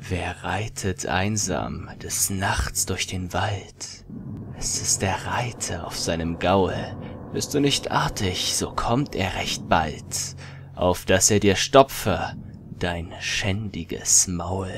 Wer reitet einsam des Nachts durch den Wald? Es ist der Reiter auf seinem Gaul. Bist du nicht artig, so kommt er recht bald, auf dass er dir stopfe dein schändiges Maul.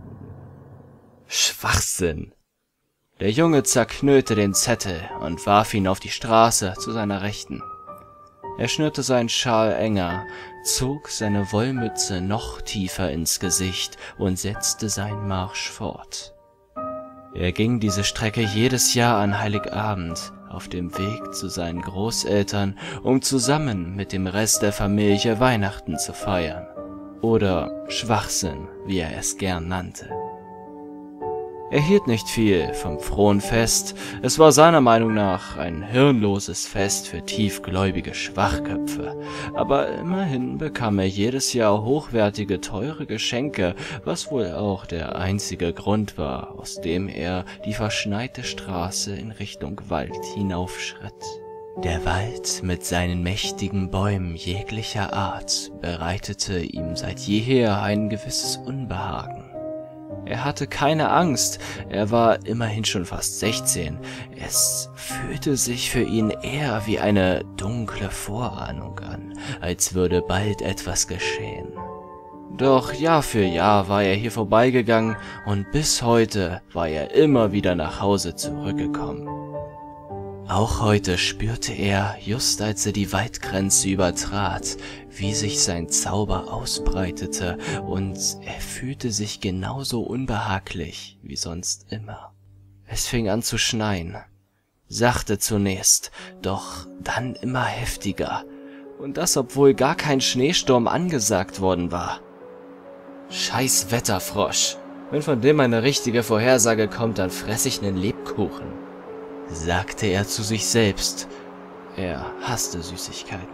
Schwachsinn! Der Junge zerknüllte den Zettel und warf ihn auf die Straße zu seiner Rechten. Er schnürte seinen Schal enger, zog seine Wollmütze noch tiefer ins Gesicht und setzte seinen Marsch fort. Er ging diese Strecke jedes Jahr an Heiligabend auf dem Weg zu seinen Großeltern, um zusammen mit dem Rest der Familie Weihnachten zu feiern. Oder Schwachsinn, wie er es gern nannte. Er hielt nicht viel vom frohen Fest, es war seiner Meinung nach ein hirnloses Fest für tiefgläubige Schwachköpfe, aber immerhin bekam er jedes Jahr hochwertige, teure Geschenke, was wohl auch der einzige Grund war, aus dem er die verschneite Straße in Richtung Wald hinaufschritt. Der Wald mit seinen mächtigen Bäumen jeglicher Art bereitete ihm seit jeher ein gewisses Unbehagen. Er hatte keine Angst, er war immerhin schon fast 16. Es fühlte sich für ihn eher wie eine dunkle Vorahnung an, als würde bald etwas geschehen. Doch Jahr für Jahr war er hier vorbeigegangen und bis heute war er immer wieder nach Hause zurückgekommen. Auch heute spürte er, just als er die Waldgrenze übertrat, wie sich sein Zauber ausbreitete, und er fühlte sich genauso unbehaglich wie sonst immer. Es fing an zu schneien, sachte zunächst, doch dann immer heftiger, und das obwohl gar kein Schneesturm angesagt worden war. Scheiß Wetterfrosch, wenn von dem eine richtige Vorhersage kommt, dann fress ich nen Lebkuchen, sagte er zu sich selbst. Er hasste Süßigkeiten.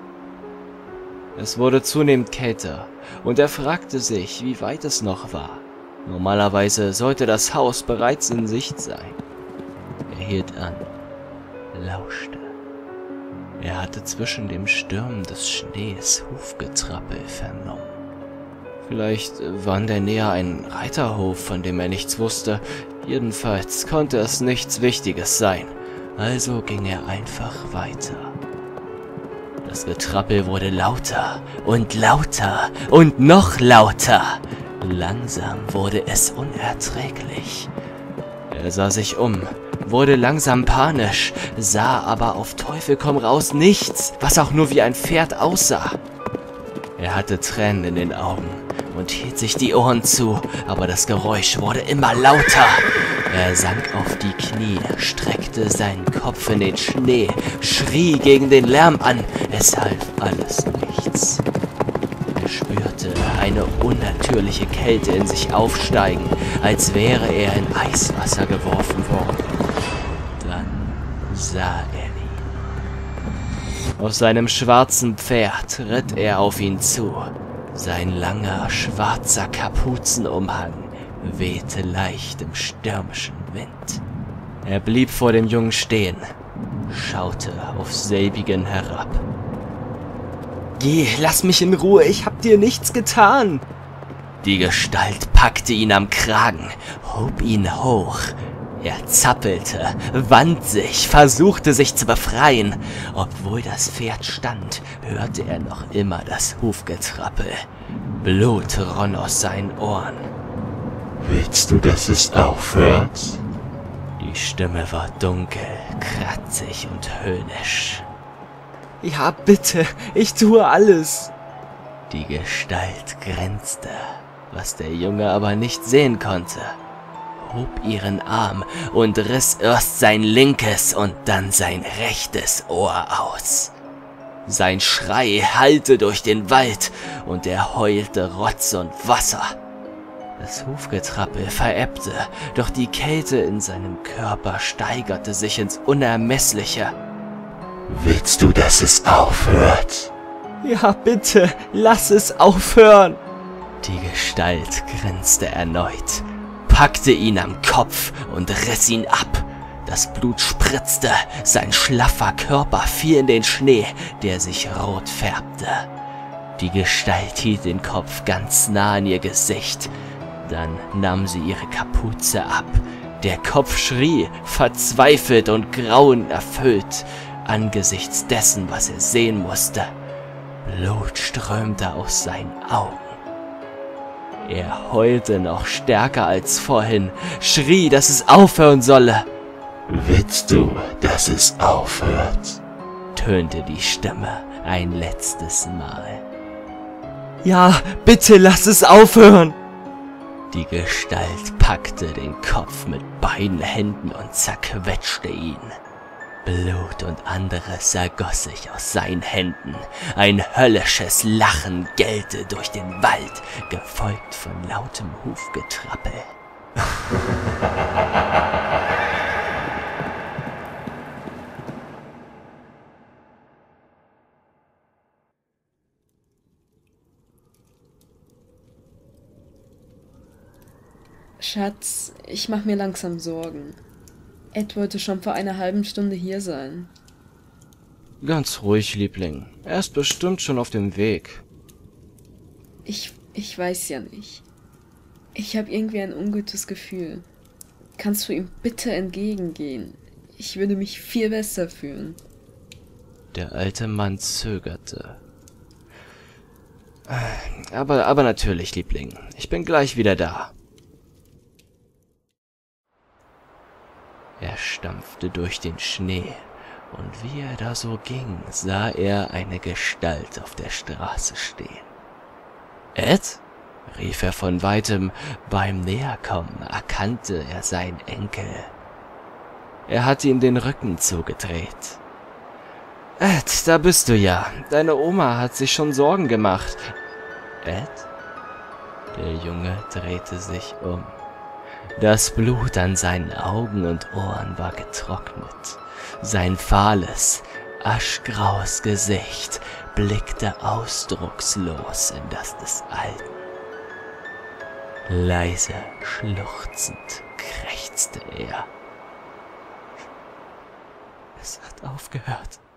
Es wurde zunehmend kälter, und er fragte sich, wie weit es noch war. Normalerweise sollte das Haus bereits in Sicht sein. Er hielt an, lauschte. Er hatte zwischen dem Stürmen des Schnees Hufgetrappel vernommen. Vielleicht war in der Nähe ein Reiterhof, von dem er nichts wusste. Jedenfalls konnte es nichts Wichtiges sein. Also ging er einfach weiter. Das Getrappel wurde lauter und lauter und noch lauter. Langsam wurde es unerträglich. Er sah sich um, wurde langsam panisch, sah aber auf Teufel komm raus nichts, was auch nur wie ein Pferd aussah. Er hatte Tränen in den Augen und hielt sich die Ohren zu, aber das Geräusch wurde immer lauter. Er sank auf die Knie, streckte seinen Kopf in den Schnee, schrie gegen den Lärm an. Es half alles nichts. Er spürte eine unnatürliche Kälte in sich aufsteigen, als wäre er in Eiswasser geworfen worden. Dann sah er ihn. Auf seinem schwarzen Pferd ritt er auf ihn zu. Sein langer, schwarzer Kapuzenumhang wehte leicht im stürmischen Wind. Er blieb vor dem Jungen stehen, schaute auf selbigen herab. »Geh, lass mich in Ruhe, ich hab dir nichts getan!« Die Gestalt packte ihn am Kragen, hob ihn hoch. Er zappelte, wand sich, versuchte sich zu befreien. Obwohl das Pferd stand, hörte er noch immer das Hufgetrappel. Blut rann aus seinen Ohren. »Willst du, dass es aufhört?« Die Stimme war dunkel, kratzig und höhnisch. »Ja, bitte, ich tue alles!« Die Gestalt grinste, was der Junge aber nicht sehen konnte. Hob ihren Arm und riss erst sein linkes und dann sein rechtes Ohr aus. Sein Schrei hallte durch den Wald und er heulte Rotz und Wasser. Das Hufgetrappel verebbte, doch die Kälte in seinem Körper steigerte sich ins Unermessliche. »Willst du, dass es aufhört?« »Ja, bitte, lass es aufhören!« Die Gestalt grinste erneut, packte ihn am Kopf und riss ihn ab. Das Blut spritzte, sein schlaffer Körper fiel in den Schnee, der sich rot färbte. Die Gestalt hielt den Kopf ganz nah an ihr Gesicht. Dann nahm sie ihre Kapuze ab. Der Kopf schrie, verzweifelt und grauenerfüllt, angesichts dessen, was er sehen musste. Blut strömte aus seinen Augen. Er heulte noch stärker als vorhin, schrie, dass es aufhören solle. Willst du, dass es aufhört? Tönte die Stimme ein letztes Mal. Ja, bitte lass es aufhören! Die Gestalt packte den Kopf mit beiden Händen und zerquetschte ihn. Blut und anderes ergoss sich aus seinen Händen. Ein höllisches Lachen gellte durch den Wald, gefolgt von lautem Hufgetrappel. Schatz, ich mach mir langsam Sorgen. Ed wollte schon vor einer halben Stunde hier sein. Ganz ruhig, Liebling. Er ist bestimmt schon auf dem Weg. Ich weiß ja nicht. Ich habe irgendwie ein ungutes Gefühl. Kannst du ihm bitte entgegengehen? Ich würde mich viel besser fühlen. Der alte Mann zögerte. Aber natürlich, Liebling. Ich bin gleich wieder da. Er stampfte durch den Schnee, und wie er da so ging, sah er eine Gestalt auf der Straße stehen. »Ed?« rief er von weitem. Beim Näherkommen erkannte er seinen Enkel. Er hatte ihm den Rücken zugedreht. »Ed, da bist du ja. Deine Oma hat sich schon Sorgen gemacht.« »Ed?« Der Junge drehte sich um. Das Blut an seinen Augen und Ohren war getrocknet. Sein fahles, aschgraues Gesicht blickte ausdruckslos in das des Alten. Leise schluchzend krächzte er. »Es hat aufgehört«,